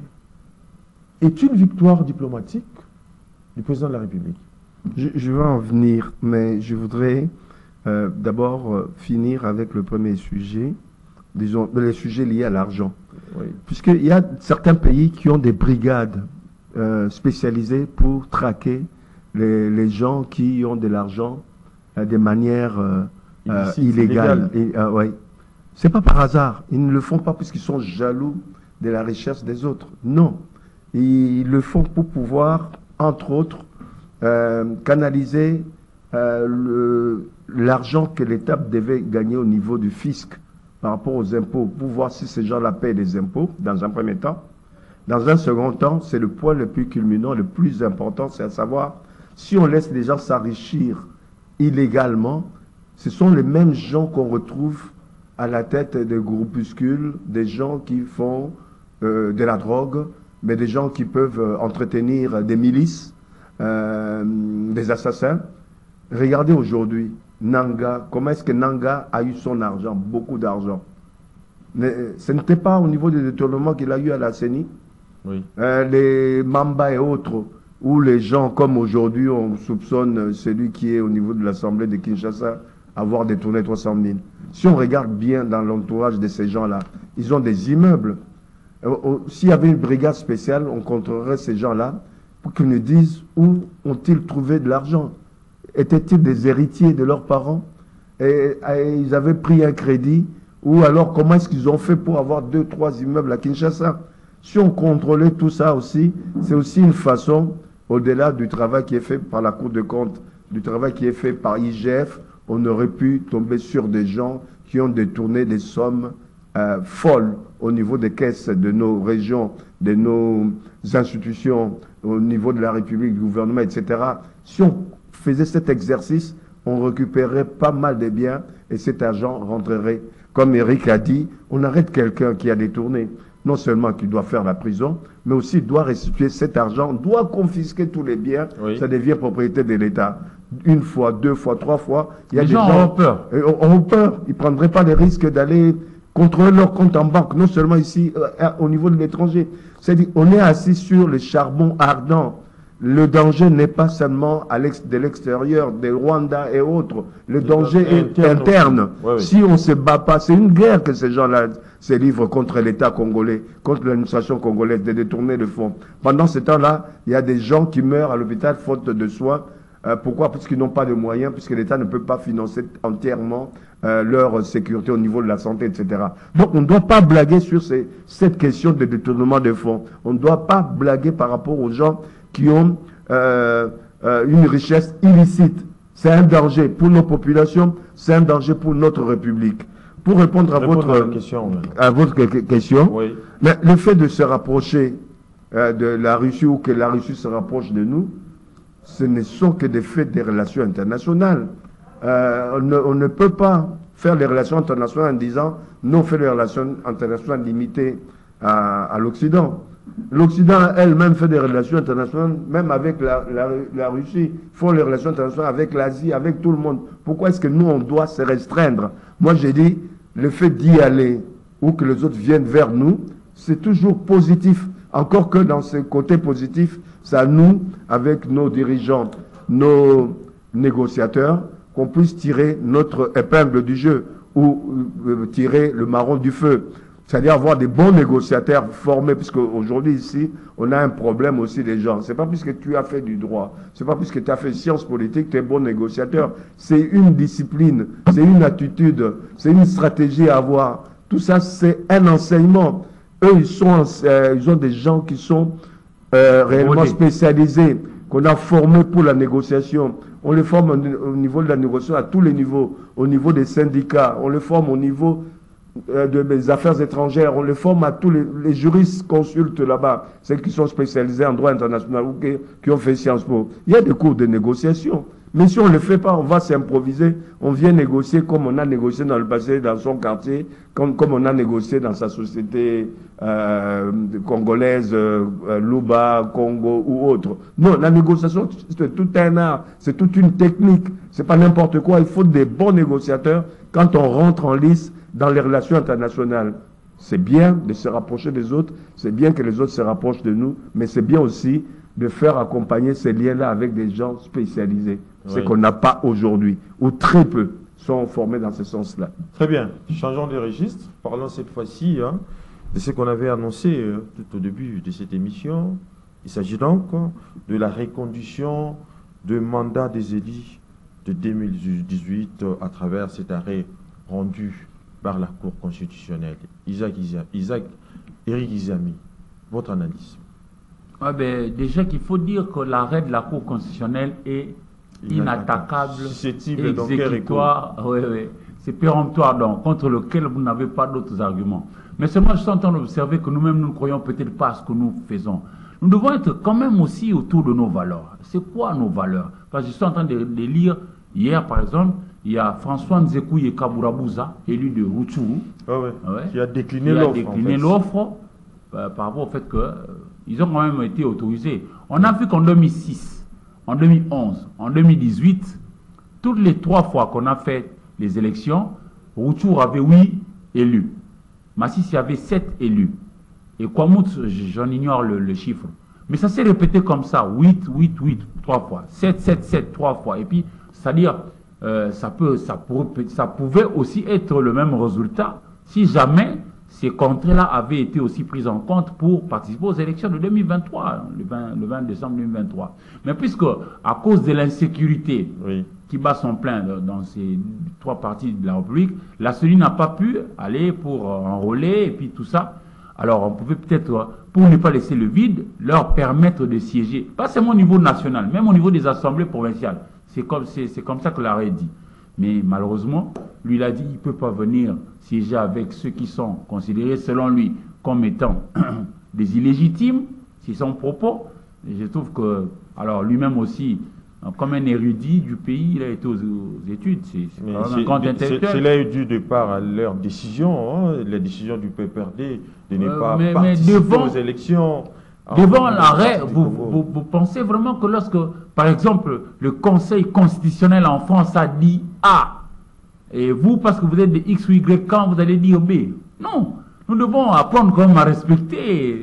est une victoire diplomatique du président de la République? Je, je vais en venir, mais je voudrais euh, d'abord euh, finir avec le premier sujet, disons, les sujets liés à l'argent. Oui. Puisqu'il y a certains pays qui ont des brigades euh, spécialisées pour traquer les, les gens qui ont de l'argent euh, de manière euh, euh, Illicite, illégale. illégale. Et, euh, ouais. C'est pas par hasard. Ils ne le font pas parce qu'ils sont jaloux de la richesse des autres. Non. Ils le font pour pouvoir, entre autres, euh, canaliser euh, le- l'argent que l'État devait gagner au niveau du fisc par rapport aux impôts, pour voir si ces gens-là paient des impôts, dans un premier temps. Dans un second temps, c'est le point le plus culminant, le plus important, c'est à savoir, si on laisse les gens s'enrichir illégalement, ce sont les mêmes gens qu'on retrouve à la tête des groupuscules, des gens qui font euh, de la drogue, mais des gens qui peuvent euh, entretenir des milices, euh, des assassins. Regardez aujourd'hui, Nanga, comment est-ce que Nanga a eu son argent, beaucoup d'argent. Mais ce n'était pas au niveau des détournements qu'il a eu à la C E N I. Oui. Euh, les Mamba et autres, où les gens, comme aujourd'hui, on soupçonne celui qui est au niveau de l'Assemblée de Kinshasa avoir détourné trois cent mille. Si on regarde bien dans l'entourage de ces gens-là, ils ont des immeubles. Euh, euh, S'il y avait une brigade spéciale, on contrôlerait ces gens-là pour qu'ils nous disent où ont-ils trouvé de l'argent. Étaient-ils des héritiers de leurs parents et, et ils avaient pris un crédit, ou alors comment est-ce qu'ils ont fait pour avoir deux, trois immeubles à Kinshasa? Si on contrôlait tout ça aussi, c'est aussi une façon, au-delà du travail qui est fait par la Cour de compte, du travail qui est fait par I G F, on aurait pu tomber sur des gens qui ont détourné des sommes euh, folles au niveau des caisses de nos régions, de nos institutions, au niveau de la République, du gouvernement, et cetera. Si on faisait cet exercice, on récupérerait pas mal de biens et cet argent rentrerait. Comme Eric a dit, on arrête quelqu'un qui a détourné. Non seulement qu'il doit faire la prison, mais aussi doit restituer cet argent, doit confisquer tous les biens, Oui. ça devient propriété de l'État. Une fois, deux fois, trois fois, il y a Les des gens gens ont peur. euh, ont ont peur. Ils ne prendraient pas le risque d'aller contrôler leur compte en banque, non seulement ici, euh, au niveau de l'étranger. C'est-à-dire on est assis sur le charbon ardent. le danger n'est pas seulement à l'ex de l'extérieur, des Rwanda et autres. Le C'est danger est interne. interne. Ouais, ouais. Si on ne se bat pas, c'est une guerre que ces gens-là se livrent contre l'État congolais, contre l'administration congolaise, de détourner le fonds. Pendant ce temps-là, il y a des gens qui meurent à l'hôpital faute de soins. Euh, pourquoi? Parce qu'ils n'ont pas de moyens, puisque l'État ne peut pas financer entièrement euh, leur sécurité au niveau de la santé, et cetera. Donc on ne doit pas blaguer sur ces, cette question de détournement de fonds. On ne doit pas blaguer par rapport aux gens qui ont euh, euh, une richesse illicite. C'est un danger pour nos populations, c'est un danger pour notre République. Pour répondre à Répondre votre à la question, oui. à votre question, Oui. mais le fait de se rapprocher euh, de la Russie ou que la Russie se rapproche de nous, ce ne sont que des faits des relations internationales. Euh, on, ne, on ne peut pas faire les relations internationales en disant nous on fait les relations internationales limitées à, à l'Occident. L'Occident elle-même fait des relations internationales, même avec la, la, la Russie, font les relations internationales avec l'Asie, avec tout le monde. Pourquoi est-ce que nous on doit se restreindre? Moi j'ai dit, le fait d'y aller ou que les autres viennent vers nous, c'est toujours positif. Encore que dans ce côté positif, c'est à nous, avec nos dirigeants, nos négociateurs, qu'on puisse tirer notre épingle du jeu ou euh, tirer le marron du feu. C'est-à-dire avoir des bons négociateurs formés, puisque aujourd'hui ici, on a un problème aussi des gens. C'est pas puisque tu as fait du droit, c'est pas puisque tu as fait sciences politiques, tu es bon négociateur. C'est une discipline, c'est une attitude, c'est une stratégie à avoir. Tout ça, c'est un enseignement. Eux, ils, sont, euh, ils ont des gens qui sont euh, réellement spécialisés, qu'on a formés pour la négociation. On les forme au, au niveau de la négociation à tous les niveaux, au niveau des syndicats, on les forme au niveau euh, de, des affaires étrangères, on les forme à tous les, les juristes consultent là-bas, ceux qui sont spécialisés en droit international ou qui, qui ont fait Sciences Po. Il y a des cours de négociation. Mais si on ne le fait pas, on va s'improviser. On vient négocier comme on a négocié dans le passé, dans son quartier, comme, comme on a négocié dans sa société euh, congolaise, euh, Luba, Congo ou autre. Non, la négociation, c'est tout un art, c'est toute une technique. C'est pas n'importe quoi. Il faut des bons négociateurs quand on rentre en lice dans les relations internationales. C'est bien de se rapprocher des autres, c'est bien que les autres se rapprochent de nous, mais c'est bien aussi de faire accompagner ces liens-là avec des gens spécialisés. Oui. Ce qu'on n'a pas aujourd'hui, ou très peu sont formés dans ce sens-là. Très bien. Changeons de registre. Parlons cette fois-ci hein, de ce qu'on avait annoncé euh, tout au début de cette émission. Il s'agit donc de la reconduction de mandat des édits de deux mille dix-huit euh, à travers cet arrêt rendu par la Cour constitutionnelle. Isaac, Isaac, Isaac Éric Izami, votre analyse. Ah ben, déjà qu'il faut dire que l'arrêt de la Cour constitutionnelle est inattaquable, exécutoire, oui, oui. C'est péremptoire donc, contre lequel vous n'avez pas d'autres arguments. Mais seulement je suis en train d'observer que nous-mêmes nous ne croyons peut-être pas à ce que nous faisons. Nous devons être quand même aussi autour de nos valeurs. C'est quoi nos valeurs? Parce que je suis en train de, de lire, hier par exemple, il y a François Nzekouye Kaburabuza, élu de Rutshuru, ah ouais, ouais, qui a décliné l'offre en fait. euh, par rapport au fait qu'ils euh, ont quand même été autorisés. On a vu qu'en deux mille six, en deux mille onze, en deux mille dix-huit, toutes les trois fois qu'on a fait les élections, Rutshuru avait huit élus. Masisi avait sept élus. Et Kwamut, j'en ignore le, le chiffre. Mais ça s'est répété comme ça, huit, huit, huit, trois fois. sept, sept, sept, trois fois. Et puis, c'est-à-dire, euh, ça, peut, ça, pour, ça pouvait aussi être le même résultat si jamais ces contrées-là avaient été aussi prises en compte pour participer aux élections de deux mille vingt-trois, le vingt, le vingt décembre deux mille vingt-trois. Mais puisque, à cause de l'insécurité oui. qui bat son plein dans ces trois parties de la République, la C E N I n'a pas pu aller pour enrôler et puis tout ça. Alors, on pouvait peut-être, pour ne pas laisser le vide, leur permettre de siéger, pas seulement au niveau national, même au niveau des assemblées provinciales. C'est comme, c'est, c'est comme ça que l'arrêt dit. Mais malheureusement, lui, il a dit qu'il ne peut pas venir siéger avec ceux qui sont considérés, selon lui, comme étant des illégitimes, c'est son propos. Et je trouve que, alors lui-même aussi, comme un érudit du pays, il a été aux, aux études. C'est, c'est un compte intellectuel. Cela est dû de part à leur décision, hein, la décision du P P R D de ne euh, pas mais, participer mais devant, aux élections. Devant l'arrêt, vous, vous, vous pensez vraiment que lorsque, par exemple, le Conseil constitutionnel en France a dit A, et vous, parce que vous êtes de X ou Y, quand vous allez dire B? Non, nous devons apprendre quand même à respecter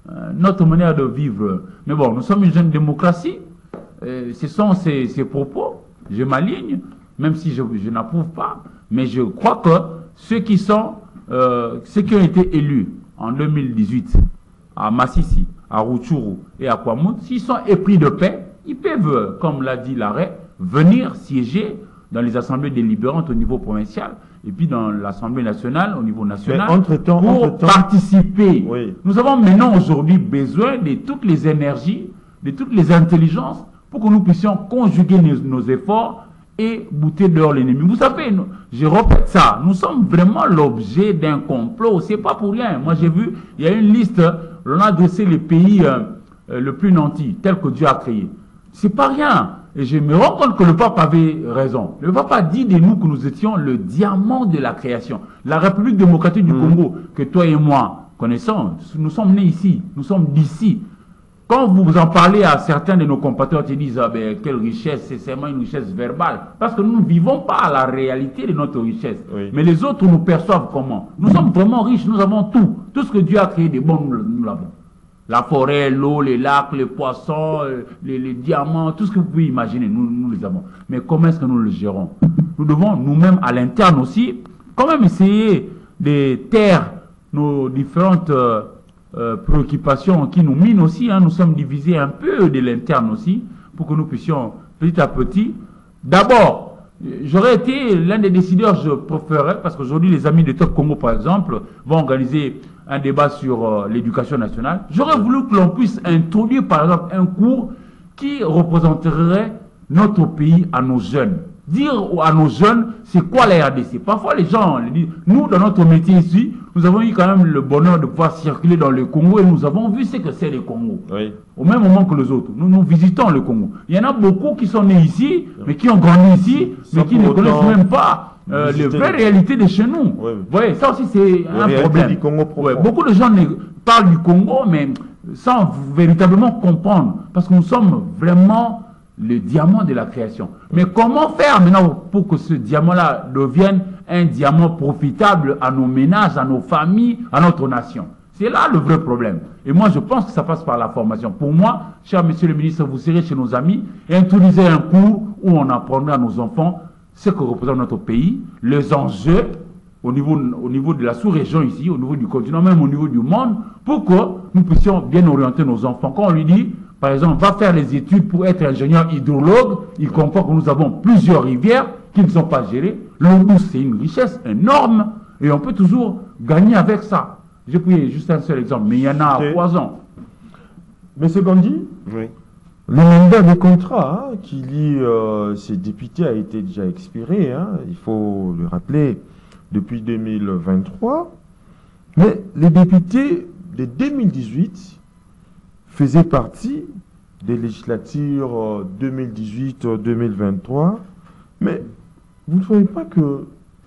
euh, notre manière de vivre. Mais bon, nous sommes une jeune démocratie. Euh, ce sont ces, ces propos. Je m'aligne, même si je, je n'approuve pas. Mais je crois que ceux qui sont, euh, ceux qui ont été élus en deux mille dix-huit à Massissi, à Rutshuru et à Kwamouth, s'ils sont épris de paix, ils peuvent, comme l'a dit l'arrêt, venir siéger dans les assemblées délibérantes au niveau provincial et puis dans l'Assemblée nationale au niveau national entre-temps, pour entre-temps, participer. oui. Nous avons maintenant aujourd'hui besoin de toutes les énergies, de toutes les intelligences pour que nous puissions conjuguer nos, nos efforts et bouter dehors l'ennemi. Vous savez, nous, je répète ça, nous sommes vraiment l'objet d'un complot, c'est pas pour rien. Moi j'ai vu, il y a une liste, on a dressé les pays euh, euh, le plus nantis, tels que Dieu a créé. C'est pas rien. Et je me rends compte que le pape avait raison. Le pape a dit de nous que nous étions le diamant de la création. La République démocratique du mmh. Congo, que toi et moi connaissons, nous sommes nés ici, nous sommes d'ici. Quand vous en parlez à certains de nos compatriotes, ils disent ah ben, quelle richesse, c'est seulement une richesse verbale. Parce que nous ne vivons pas à la réalité de notre richesse. Oui. Mais les autres nous perçoivent comment? Nous sommes vraiment riches, nous avons tout. Tout ce que Dieu a créé de bon, nous, nous l'avons. La forêt, l'eau, les lacs, les poissons, les, les diamants, tout ce que vous pouvez imaginer, nous, nous les avons. Mais comment est-ce que nous le gérons? Nous devons nous-mêmes, à l'interne aussi, quand même essayer de taire nos différentes euh, euh, préoccupations qui nous minent aussi. Hein. Nous sommes divisés un peu de l'interne aussi, pour que nous puissions petit à petit. D'abord, j'aurais été l'un des décideurs, je préférerais, parce qu'aujourd'hui les amis de Top Congo par exemple vont organiser un débat sur euh, l'éducation nationale. J'aurais voulu que l'on puisse introduire par exemple un cours qui représenterait notre pays à nos jeunes. Dire à nos jeunes c'est quoi la R D C. Parfois les gens les disent, nous dans notre métier ici, nous avons eu quand même le bonheur de pouvoir circuler dans le Congo et nous avons vu ce que c'est le Congo. Oui. Au même moment que les autres. Nous, nous visitons le Congo. Il y en a beaucoup qui sont nés ici, mais qui ont grandi ici, mais qui ne connaissent même pas Euh, les vraies réalités de chez nous. Oui. Vous voyez, ça aussi c'est un problème. Du Congo ouais, beaucoup de gens parlent du Congo, mais sans véritablement comprendre. Parce que nous sommes vraiment le diamant de la création. Mais comment faire maintenant pour que ce diamant-là devienne un diamant profitable à nos ménages, à nos familles, à notre nation? C'est là le vrai problème. Et moi, je pense que ça passe par la formation. Pour moi, cher monsieur le ministre, vous serez chez nos amis et introduisez un cours où on apprendra à nos enfants ce que représente notre pays, les enjeux au niveau, au niveau de la sous-région ici, au niveau du continent, même au niveau du monde, pour que nous puissions bien orienter nos enfants. Quand on lui dit, par exemple, va faire les études pour être ingénieur hydrologue, il comprend que nous avons plusieurs rivières qui ne sont pas gérées. L'eau douce, c'est une richesse énorme et on peut toujours gagner avec ça. J'ai pris juste un seul exemple, mais il y en a trois ans. Monsieur Gandhi, oui. Le mandat des contrats hein, qui lie euh, ces députés a été déjà expiré, hein, il faut le rappeler, depuis deux mille vingt-trois. Mais les députés de deux mille dix-huit faisaient partie des législatures deux mille dix-huit deux mille vingt-trois. Mais vous ne trouvez pas que,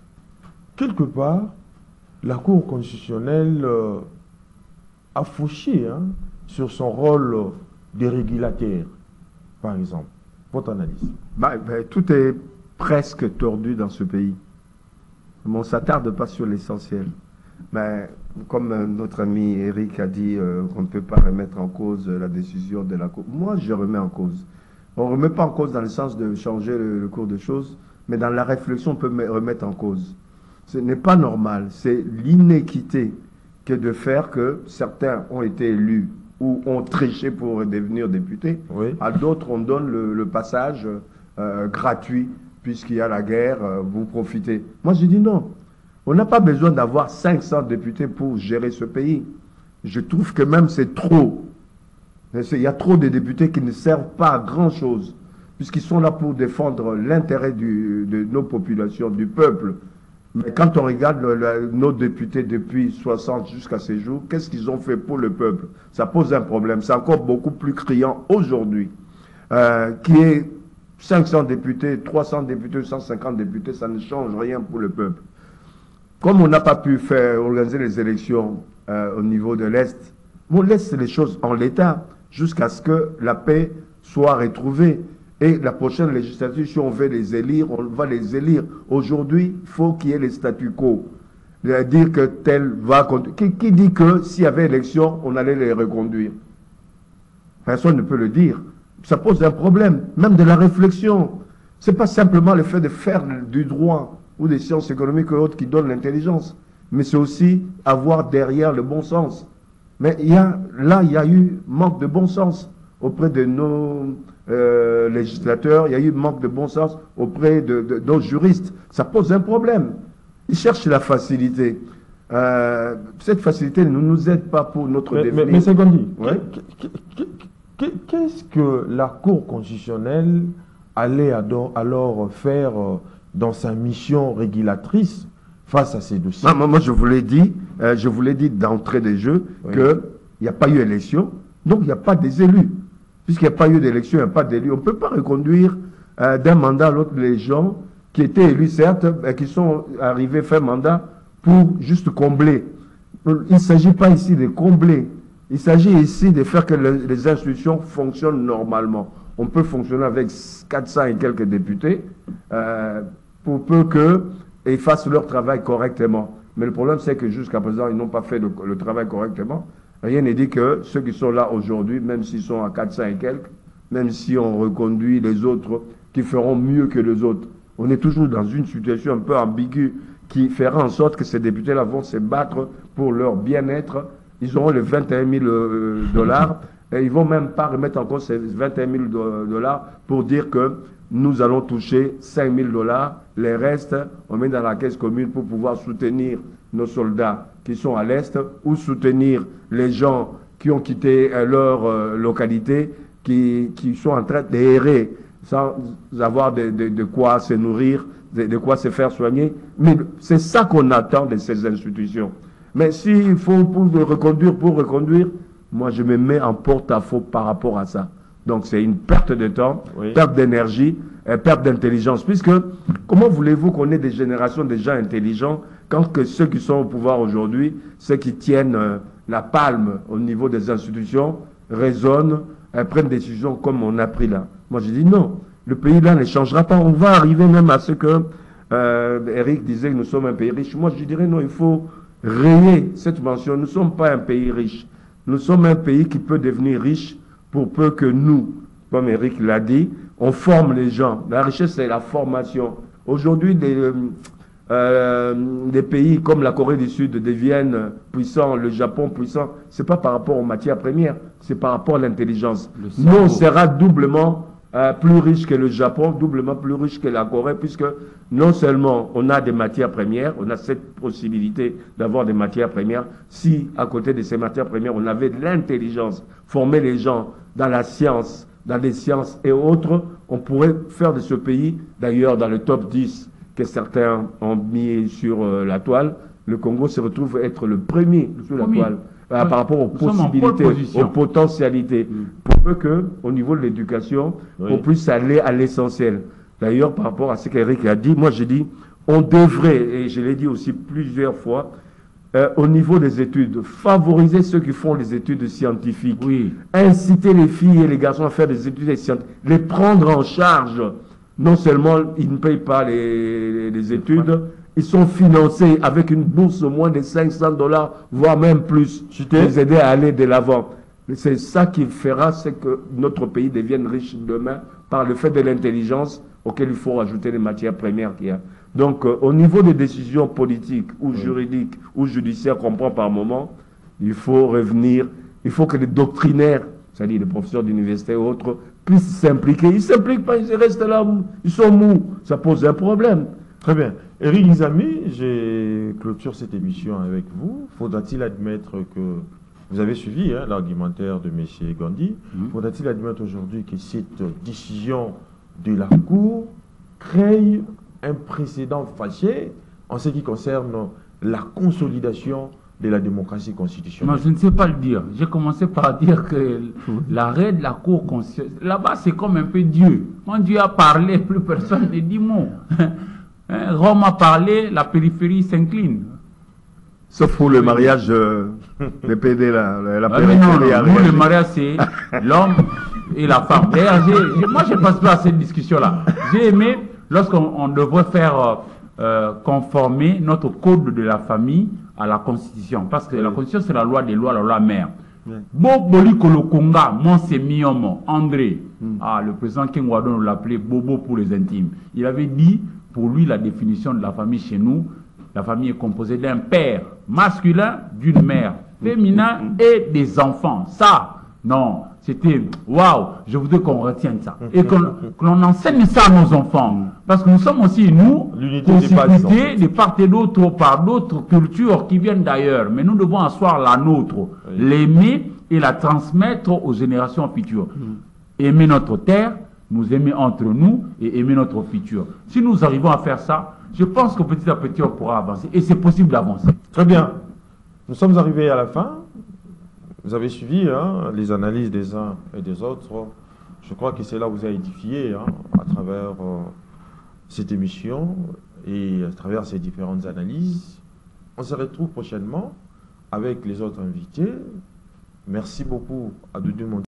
quelque part, la Cour constitutionnelle euh, a fauché hein, sur son rôle euh, des régulateurs, par exemple? Votre analyse. Bah, bah, tout est presque tordu dans ce pays. Mais on ne s'attarde pas sur l'essentiel. Mais comme euh, notre ami Eric a dit euh, qu'on ne peut pas remettre en cause euh, la décision de la Cour, moi je remets en cause. On ne remet pas en cause dans le sens de changer le, le cours des choses, mais dans la réflexion on peut remettre en cause. Ce n'est pas normal, c'est l'inéquité que de faire que certains ont été élus ou ont triché pour devenir députés. Oui. À d'autres, on donne le, le passage euh, gratuit, puisqu'il y a la guerre, euh, vous profitez. Moi, je dis non. On n'a pas besoin d'avoir cinq cents députés pour gérer ce pays. Je trouve que même c'est trop. Il y a trop de députés qui ne servent pas à grand-chose, puisqu'ils sont là pour défendre l'intérêt de nos populations, du peuple. Mais quand on regarde le, le, nos députés depuis soixante jusqu'à ces jours, qu'est-ce qu'ils ont fait pour le peuple? Ça pose un problème. C'est encore beaucoup plus criant aujourd'hui. Euh, qui est cinq cents députés, trois cents députés, cent cinquante députés, ça ne change rien pour le peuple. Comme on n'a pas pu faire organiser les élections euh, au niveau de l'Est, on laisse les choses en l'état jusqu'à ce que la paix soit retrouvée. Et la prochaine législature, si on veut les élire, on va les élire. Aujourd'hui, il faut qu'il y ait les statu quo. de dire que tel va conduire. Qui, qui dit que s'il y avait élection, on allait les reconduire? Personne ne peut le dire. Ça pose un problème, même de la réflexion. Ce n'est pas simplement le fait de faire du droit ou des sciences économiques ou autres qui donnent l'intelligence, mais c'est aussi avoir derrière le bon sens. Mais il y a, là, il y a eu manque de bon sens auprès de nos euh, législateurs, il y a eu manque de bon sens auprès de, de, de nos juristes. Ça pose un problème. Ils cherchent la facilité. Euh, cette facilité ne nous aide pas pour notre mais, devenir. Mais, mais c'est Gandhi, ouais. qu'est-ce que la Cour constitutionnelle allait alors faire dans sa mission régulatrice face à ces dossiers? Ah, moi, je vous l'ai dit, euh, je vous l'ai dit d'entrée des jeux, oui, qu'il n'y a pas eu élection, donc il n'y a pas des élus. Puisqu'il n'y a pas eu d'élection, il n'y a pas d'élus. On ne peut pas reconduire euh, d'un mandat à l'autre les gens qui étaient élus, certes, mais qui sont arrivés faire mandat pour juste combler. Il ne s'agit pas ici de combler. Il s'agit ici de faire que le, les institutions fonctionnent normalement. On peut fonctionner avec quatre cents et quelques députés euh, pour peu qu'ils fassent leur travail correctement. Mais le problème, c'est que jusqu'à présent, ils n'ont pas fait le, le travail correctement. Rien n'est dit que ceux qui sont là aujourd'hui, même s'ils sont à quatre cents et quelques, même si on reconduit les autres, qui feront mieux que les autres. On est toujours dans une situation un peu ambiguë qui fera en sorte que ces députés-là vont se battre pour leur bien-être. Ils auront les vingt et un mille dollars et ils ne vont même pas remettre en cause ces vingt et un mille dollars pour dire que nous allons toucher cinq mille dollars. Les restes, on met dans la caisse commune pour pouvoir soutenir nos soldats qui sont à l'Est ou soutenir les gens qui ont quitté leur euh, localité, qui, qui sont en train d'errer sans avoir de, de, de quoi se nourrir, de, de quoi se faire soigner. Mais c'est ça qu'on attend de ces institutions. Mais s'il faut pour reconduire, pour reconduire, moi je me mets en porte-à-faux par rapport à ça. Donc c'est une perte de temps, oui, perte d'énergie, euh, perte d'intelligence. Puisque, comment voulez-vous qu'on ait des générations de gens intelligents quand que ceux qui sont au pouvoir aujourd'hui, ceux qui tiennent euh, la palme au niveau des institutions, raisonnent, euh, prennent des décisions comme on a pris là? Moi je dis non, le pays là ne changera pas. On va arriver même à ce que euh, Eric disait que nous sommes un pays riche. Moi je dirais non, il faut rayer cette mention. Nous ne sommes pas un pays riche. Nous sommes un pays qui peut devenir riche pour peu que nous, comme Eric l'a dit, on forme les gens. La richesse, c'est la formation. Aujourd'hui, des, euh, des pays comme la Corée du Sud deviennent puissants, le Japon puissant. Ce n'est pas par rapport aux matières premières, c'est par rapport à l'intelligence. Nous, on sera doublement euh, plus riche que le Japon, doublement plus riche que la Corée, puisque non seulement on a des matières premières, on a cette possibilité d'avoir des matières premières, si à côté de ces matières premières, on avait de l'intelligence, former les gens dans la science, dans les sciences et autres, on pourrait faire de ce pays, d'ailleurs dans le top dix que certains ont mis sur euh, la toile, le Congo se retrouve être le premier sur la toile euh, par rapport aux possibilités, aux potentialités, mm. pour peu que, au niveau de l'éducation, oui, on puisse aller à l'essentiel. D'ailleurs, par rapport à ce qu'Eric a dit, moi j'ai dit, on devrait, et je l'ai dit aussi plusieurs fois, Euh, au niveau des études, favoriser ceux qui font les études scientifiques, oui, inciter les filles et les garçons à faire des études scientifiques, les prendre en charge. Non seulement ils ne payent pas les, les, les études, ils sont financés avec une bourse au moins de cinq cents dollars, voire même plus, pour les aider à aller de l'avant. C'est ça qui fera c'est que notre pays devienne riche demain par le fait de l'intelligence auquel il faut rajouter les matières premières qu'il y a. Donc, euh, au niveau des décisions politiques ou oui, juridiques ou judiciaires qu'on prend par moment, il faut revenir, il faut que les doctrinaires, c'est-à-dire les professeurs d'université et autres, puissent s'impliquer. Ils ne s'impliquent pas, ils restent là, ils sont mous. Ça pose un problème. Très bien. Eric Izami, j'ai clôture cette émission avec vous. Faudra-t-il admettre que, vous avez suivi hein, l'argumentaire de M. Gandhi, mmh. faudra-t-il admettre aujourd'hui que cette décision de la Cour crée un précédent fâché en ce qui concerne la consolidation de la démocratie constitutionnelle? Non, je ne sais pas le dire. J'ai commencé par dire que l'arrêt de la Cour constitutionnelle, là-bas c'est comme un peu Dieu. Quand Dieu a parlé, plus personne ne dit mot. Rome a parlé, la périphérie s'incline. Sauf pour le mariage euh, des P D, la, la ah, périphérie. Non, non, nous, le mariage c'est l'homme et la femme. D'ailleurs, moi je ne passe pas à cette discussion-là. J'ai aimé lorsqu'on devrait faire euh, euh, conformer notre code de la famille à la Constitution. Parce que oui. la Constitution, c'est la loi des lois, la loi mère. Oui. Boboli Kolokonga, Monsemiomo, André, mm. ah, le président King Wadon l'appelait Bobo pour les intimes. Il avait dit, pour lui, la définition de la famille chez nous, la famille est composée d'un père masculin, d'une mère féminin et des enfants. Ça, non, c'était waouh, je voudrais qu'on retienne ça. Et qu'on qu enseigne ça à nos enfants. Parce que nous sommes aussi, nous, constitués de part et d'autre par d'autres cultures qui viennent d'ailleurs. Mais nous devons asseoir la nôtre, oui. l'aimer et la transmettre aux générations futures. Mm. Aimer notre terre, nous aimer entre nous et aimer notre futur. Si nous arrivons à faire ça, je pense que petit à petit, on pourra avancer. Et c'est possible d'avancer. Très bien. Nous sommes arrivés à la fin. Vous avez suivi hein, les analyses des uns et des autres. Je crois que cela vous a édifié hein, à travers euh, cette émission et à travers ces différentes analyses. On se retrouve prochainement avec les autres invités. Merci beaucoup à Doudou Monti.